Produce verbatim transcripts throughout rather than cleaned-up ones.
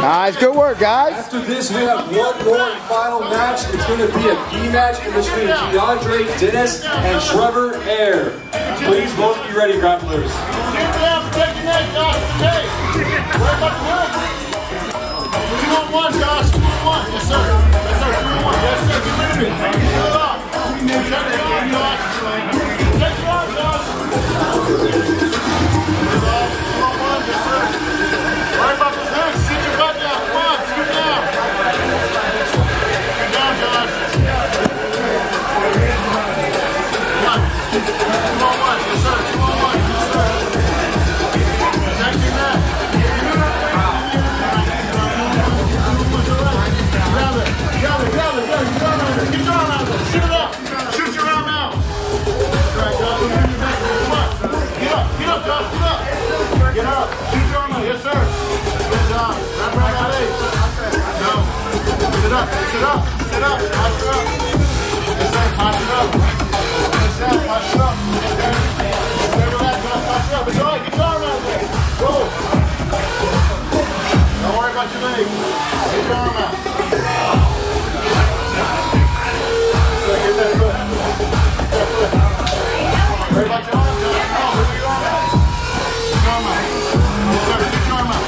Nice, good work, guys. After this, we have one more and final match. It's going to be a B match in between DeAndre Dennis and Trevor Air. Please both be ready, grapplers. Two on one, Josh. Two on one. Yes, sir. Yes, sir. Two on one. Yes, sir. Get rid of it. Get it off. Shut it down, Josh. Take it off, Josh. Two on one. Yes, sir. Worry about those hands. Sit your butt down. Come on. Scoot down. Scoot down, Josh. Come on. Two on one. Yes, sir. Two on one. Yes, sir. Check your neck. Grab it, grab it, grab it, grab it, grab it, get your arm out of it, shoot it up, shoot your arm out. All right, Josh, come on, get up, get up, Josh, get up, get up, shoot your arm out, yes sir, good job, wrap around that leg, no, sit up, sit up, sit up, pass it up, yes sir, pass it up, yes sir, pass it up, yes sir, stay relaxed, Josh, pass it up, it's all right, get your arm out of there, go. Don't worry about your legs. Get your arm out. So get that foot. Get that foot. Worry about your arm, Josh. Come on, move your arm out. Get your arm out. Yes, sir. Get your arm out.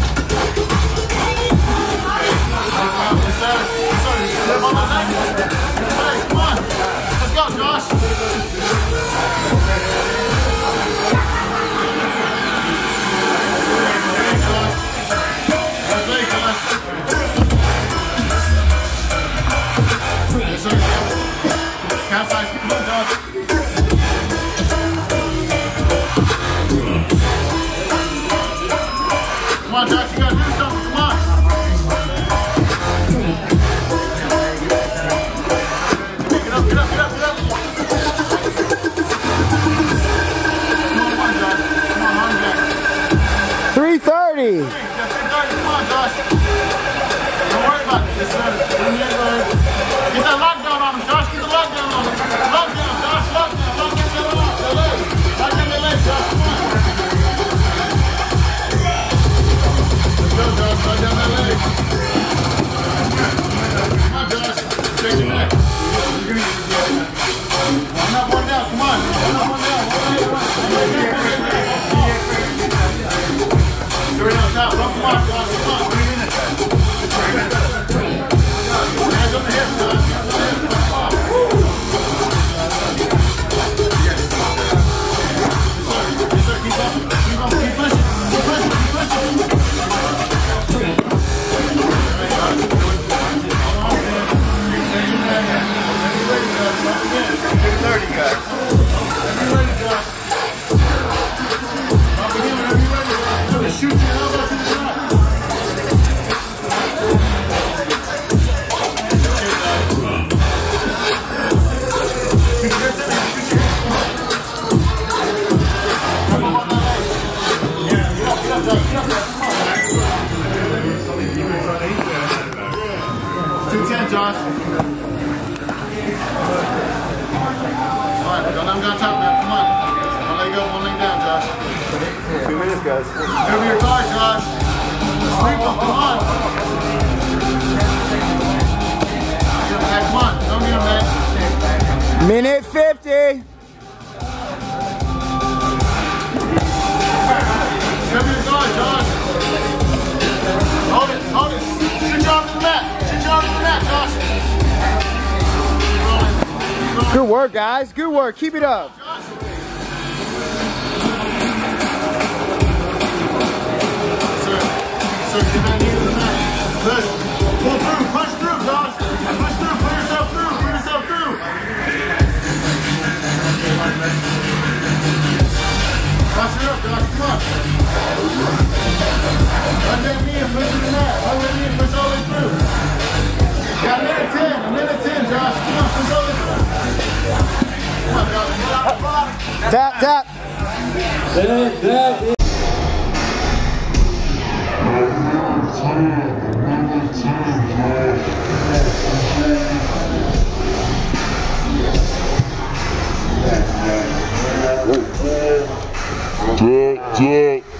Yes, sir. Yes, sir. Step on my neck. Hey, come on. Let's go, Josh. Calf size, come on, Josh. Come on, Josh, you gotta do something, come on. Get up, get up, get up, get up. Come on, come on, Josh. Come on, arm back. three thirty. Come on, Josh. Don't worry about it. Yes, sir. Get that lockdown on him, Josh. Get the lockdown on him. Lockdown, Josh. Lockdown. Lockdown that leg. That leg. Lockdown that leg, Josh. Come on. Let's go, Josh. Lockdown that leg. Come on, Josh. Take your neck. One up, one down. Come on. One up, one down. One leg, one leg. Three on top. Come on, Josh. Come on. Three minutes. Hands on the hips, Josh. Hands on the hips. Come on. Yes, sir. Keep up. Keep up. Keep pushing. Keep pushing. Keep pushing. thirty, guys. Are you ready, Josh? Up again whenever you're ready. I'm going to shoot your elbow to the side. two ten, Josh. Alright, don't let him go on top now. Come on. One leg up, one leg down, Josh. Two minutes, guys. Move your guard, Josh. Sweep him, come on. Hey, come on. Don't get him, man. Minute fifty. Move your guard, Josh. Hold it, hold it. Shoot your arm to the mat. Shoot your arm to the mat, Josh. Keep rolling. Keep rolling. Good work, guys. Good work. Keep it up. Josh. Sir, sir, get back into the mat. Push. Pull through. Push through, Josh. Push through. Put yourself through. Put yourself through. Watch it up, Josh. Come on. Run that knee and push to the mat. Run that knee and push all the way through. You got a minute ten. A minute ten, Josh. Come on, push all the way through. Come on, Josh. Get out the bottom. Tap, tap. That, that is Jack, Jack.